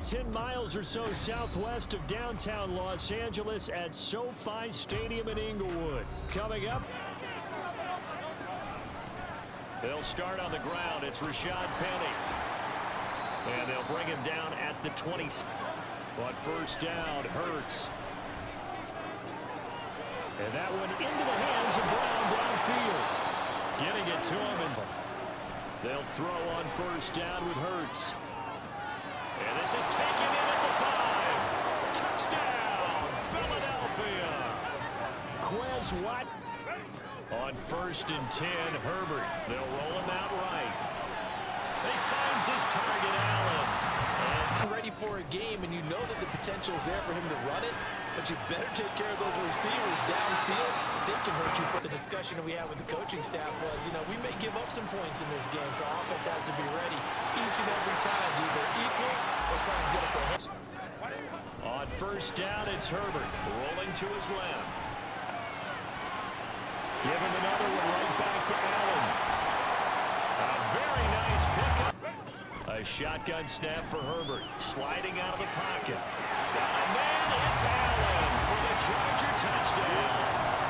About 10 miles or so southwest of downtown Los Angeles at SoFi Stadium in Inglewood. Coming up, they'll start on the ground. It's Rashad Penny. And they'll bring him down at the 20. On first down, Hurts. And that one into the hands of Brown downfield. Getting it to him. And they'll throw on first down with Hurts. And this is taken in at the 5. Touchdown, Philadelphia. Quez Watkins. On first and 10, Herbert. They'll roll him out right. He finds his target, Allen. And ready for a game, and you know that the potential is there for him to run it, but you better take care of those receivers downfield. They can hurt you. The discussion that we had with the coaching staff was, we may give up some points in this game, so our offense has to be ready each and every time to either equal or try and get us ahead. On first down, it's Herbert rolling to his left. Give him another one right back to Allen. A very nice pickup. A shotgun snap for Herbert. Sliding out of the pocket. Got a man. It's Allen for the Charger touchdown.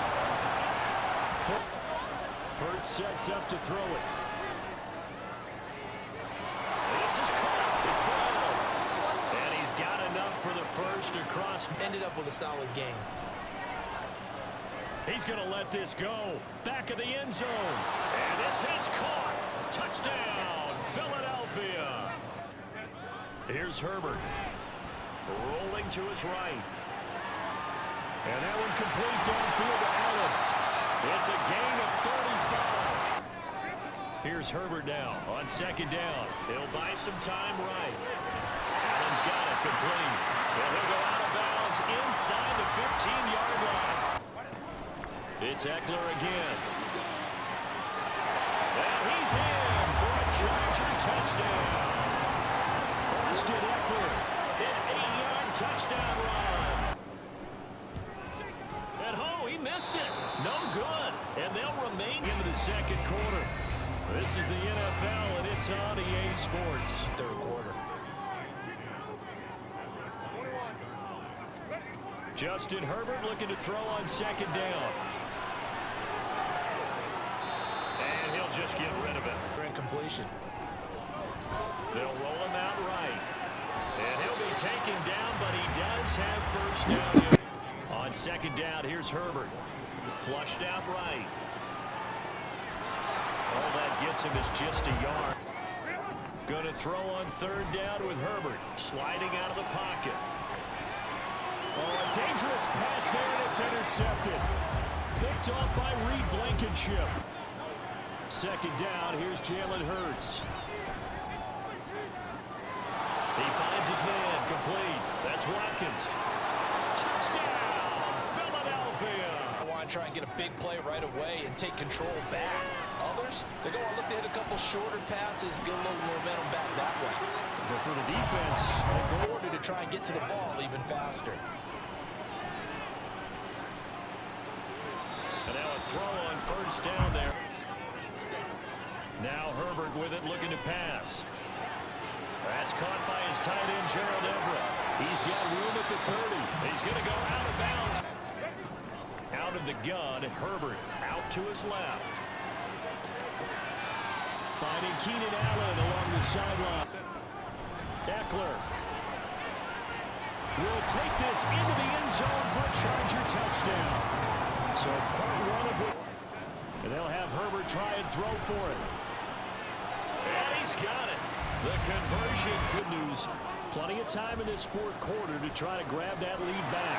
Hurts sets up to throw it. This is caught. It's Brown. And he's got enough for the first across. Ended up with a solid game. He's going to let this go. Back of the end zone. And this is caught. Touchdown, Philadelphia. Here's Herbert. Rolling to his right. And that one complete downfield to Allen. It's a gain of 35. Here's Herbert now on second down. He'll buy some time right. Allen's got it complete. And he'll go out of bounds inside the 15-yard line. It's Eckler again. And he's in for a Charger touchdown. Austin Eckler, an 8-yard touchdown run. And he missed it. No good. And they'll remain into the second quarter. This is the NFL, and it's on EA Sports. Third quarter. Justin Herbert looking to throw on second down. And he'll just get rid of it. Incompletion. They'll roll him out right. And he'll be taken down, but he does have first down. On second down, here's Herbert. Flushed out right. All that gets him is just a yard. Going to throw on third down with Herbert. Sliding out of the pocket. Oh, a dangerous pass there, and it's intercepted. Picked off by Reed Blankenship. Second down, here's Jalen Hurts. He finds his man, complete. That's Watkins. Touchdown, Philadelphia. I want to try and get a big play right away and take control back. Others, they're going to look to hit a couple shorter passes, get a little momentum back that way. But for the defense, in order to try and get to the ball even faster. And now a throw on first down there. Now Herbert with it, looking to pass. That's caught by his tight end, Gerald Everett. He's got room at the 30. He's going to go out of bounds. Out of the gun, Herbert out to his left. Finding Keenan Allen along the sideline. Eckler will take this into the end zone for a Charger touchdown. So part one of it. And they'll have Herbert try and throw for it. And he's got it. The conversion, good news. Plenty of time in this fourth quarter to try to grab that lead back.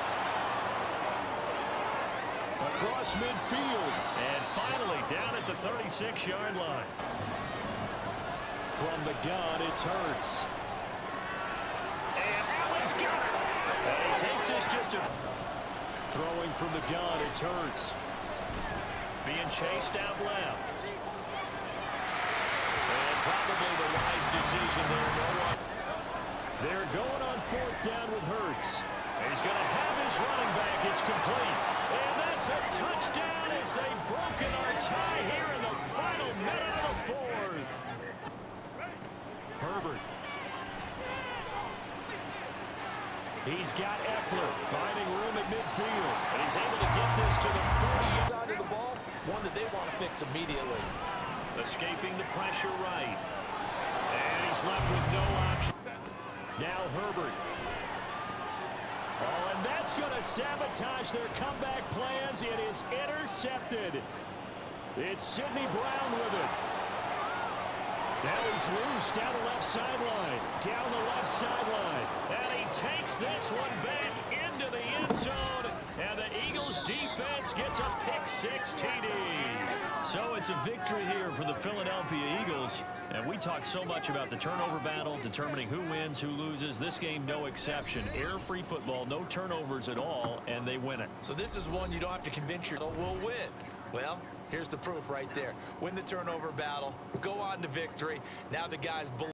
Across midfield. And finally down at the 36-yard line. From the gun, it's Hurts. And Allen's got it. And he takes this just a... Throwing from the gun, it's Hurts. Being chased out left. And probably the wise decision there. They're going on fourth down with Hurts. He's going to have his running back. It's complete. And that's a touchdown as they've broken our tie here in the final minute of the fourth. Herbert. He's got Eckler finding room at midfield. And he's able to get this to the 30 side of the ball, one that they want to fix immediately. Escaping the pressure right. And he's left with no option. Now Herbert. Oh, and that's going to sabotage their comeback plans. It is intercepted. It's Sidney Brown with it. Now he's loose down the left sideline. Down the left sideline. And he takes this one back into the end zone. And the Eagles defense gets a pick-6 TD. So it's a victory here for the Philadelphia Eagles. And we talk so much about the turnover battle, determining who wins, who loses. This game, no exception. Air-free football, no turnovers at all, and they win it. So this is one you don't have to convince yourself will win. Well, here's the proof right there. Win the turnover battle, go on to victory. Now the guys